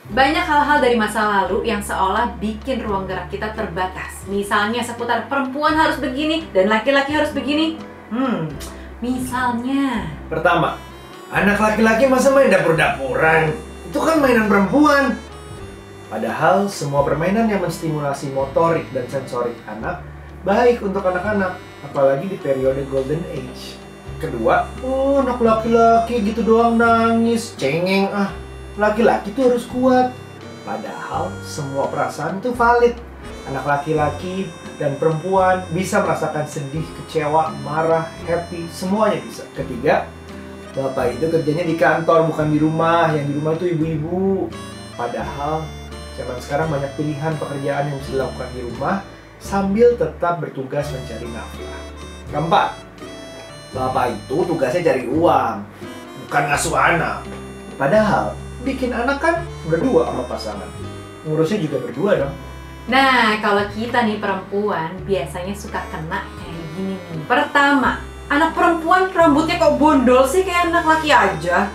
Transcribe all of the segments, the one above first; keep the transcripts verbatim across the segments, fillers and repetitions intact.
Banyak hal-hal dari masa lalu yang seolah bikin ruang gerak kita terbatas. Misalnya seputar perempuan harus begini dan laki-laki harus begini. Hmm, misalnya. Pertama, anak laki-laki masa main dapur-dapuran? Itu kan mainan perempuan. Padahal semua permainan yang menstimulasi motorik dan sensorik anak baik untuk anak-anak, apalagi di periode golden age. Kedua, oh anak laki-laki gitu doang nangis, cengeng ah. Laki-laki tuh harus kuat. Padahal semua perasaan itu valid. Anak laki-laki dan perempuan bisa merasakan sedih, kecewa, marah, happy, semuanya bisa. Ketiga, bapak itu kerjanya di kantor bukan di rumah. Yang di rumah itu ibu-ibu. Padahal zaman sekarang banyak pilihan pekerjaan yang bisa dilakukan di rumah sambil tetap bertugas mencari nafkah. Keempat, bapak itu tugasnya cari uang, bukan ngasuh anak. Padahal bikin anak kan berdua sama pasangan. Ngurusnya juga berdua dong. Nah, kalau kita nih perempuan biasanya suka kena kayak gini nih. Pertama, anak perempuan rambutnya kok bondol sih kayak anak laki aja.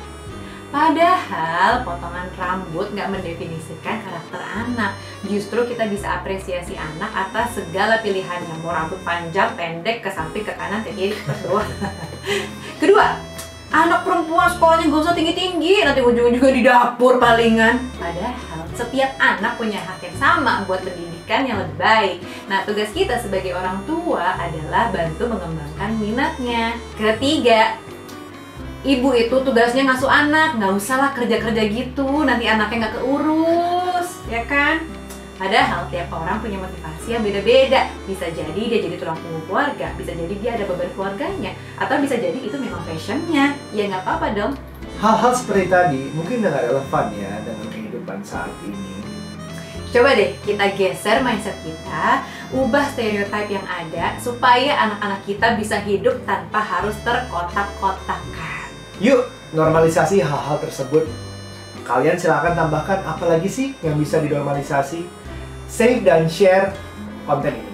Padahal potongan rambut nggak mendefinisikan karakter anak. Justru kita bisa apresiasi anak atas segala pilihannya. Mau rambut panjang, pendek, ke samping, ke kanan, ke kiri, ke bawah. Kedua, anak perempuan sekolahnya gak usah tinggi-tinggi, nanti ujung-ujungnya di dapur palingan. Padahal setiap anak punya hak yang sama buat pendidikan yang lebih baik. Nah, tugas kita sebagai orang tua adalah bantu mengembangkan minatnya. Ketiga, ibu itu tugasnya ngasuh anak, nggak usahlah kerja-kerja gitu, nanti anaknya nggak keurus, ya kan? Padahal tiap orang punya motivasi yang beda-beda. Bisa jadi dia jadi tulang punggung keluarga, bisa jadi dia ada beban keluarganya, atau bisa jadi itu memang passionnya. Ya nggak apa-apa dong. Hal-hal seperti tadi mungkin udah gak relevan ya dengan kehidupan saat ini. Coba deh kita geser mindset kita, ubah stereotip yang ada supaya anak-anak kita bisa hidup tanpa harus terkotak-kotakan. Yuk, normalisasi hal-hal tersebut. Kalian silahkan tambahkan apa lagi sih yang bisa dinormalisasi. Save dan share konten ini.